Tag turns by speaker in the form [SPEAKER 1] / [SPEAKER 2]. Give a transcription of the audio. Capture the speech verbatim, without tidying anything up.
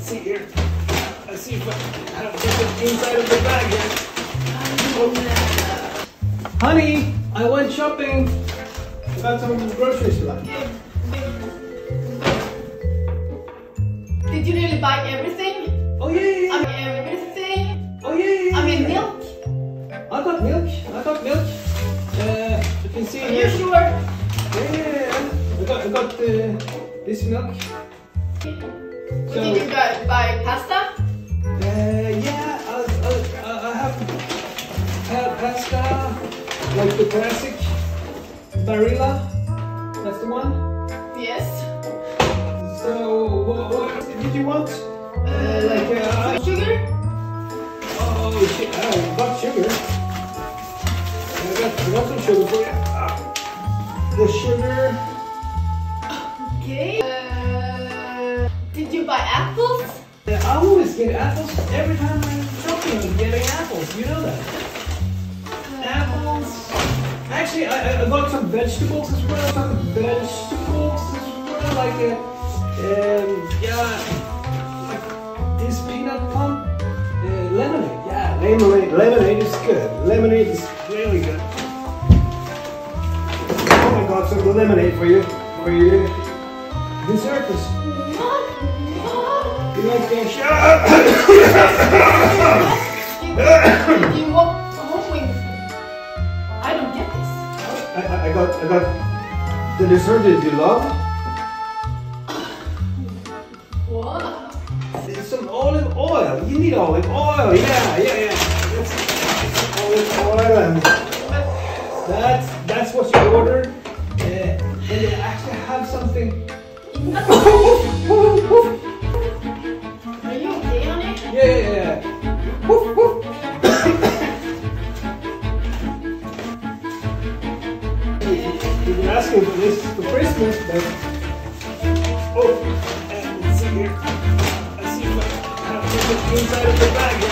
[SPEAKER 1] see here. Let's see if I have the inside of the bag here. Oh. Honey, I went shopping. I got some groceries to buy.
[SPEAKER 2] Did you really buy everything?
[SPEAKER 1] Oh yeah, yeah, yeah.
[SPEAKER 2] I mean everything?
[SPEAKER 1] Oh yeah, yeah, yeah.
[SPEAKER 2] I mean
[SPEAKER 1] yeah.
[SPEAKER 2] milk?
[SPEAKER 1] I got milk. I got milk. Uh, you can see.
[SPEAKER 2] Are
[SPEAKER 1] here.
[SPEAKER 2] you sure?
[SPEAKER 1] Yeah, yeah, yeah. I got, I got uh, this milk.
[SPEAKER 2] So, did you buy, buy pasta?
[SPEAKER 1] Uh, yeah, I, I, I have had pasta, like the classic Barilla. That's the one.
[SPEAKER 2] Yes.
[SPEAKER 1] So, what, what did you want? Uh, like uh,
[SPEAKER 2] sugar?
[SPEAKER 1] Oh, shit! I got sugar. I got, I got some sugar for you. Ah, the sugar.
[SPEAKER 2] Okay. Uh, did you buy apples?
[SPEAKER 1] I always get apples every time I'm shopping. I'm getting apples. You know that. Apples. Actually, I, I got some vegetables as well. Some vegetables as well, like uh, um, yeah, like this peanut pump, uh, lemonade. Yeah, lemonade. Lemonade is good. Lemonade is really good. Oh, I got some lemonade for you. For you. Dessert is. You like that? Shut
[SPEAKER 2] you, you walk home with. I don't get this.
[SPEAKER 1] I, I, I got I got the dessert that you love.
[SPEAKER 2] What?
[SPEAKER 1] There's some olive oil. You need olive oil. Yeah, yeah, yeah. That's, that's olive oil, and that's that's what you ordered. Uh, and they actually have something.
[SPEAKER 2] Are you okay, honey?
[SPEAKER 1] Yeah, yeah, yeah. Woof, woof. You've been asking for this for Christmas, but oh, and let's see here. Let's see if I have the inside of the bag.